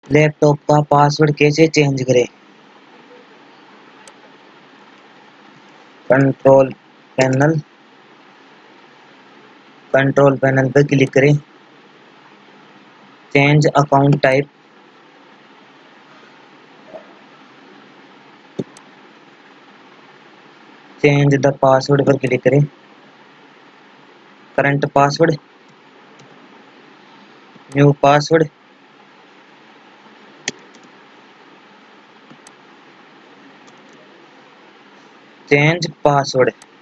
Laptop का password कैसे change करें? कंट्रोल पैनल, कंट्रोल पैनल पर क्लिक करें, change account type, change the password पर क्लिक करें, current password, new password, change password.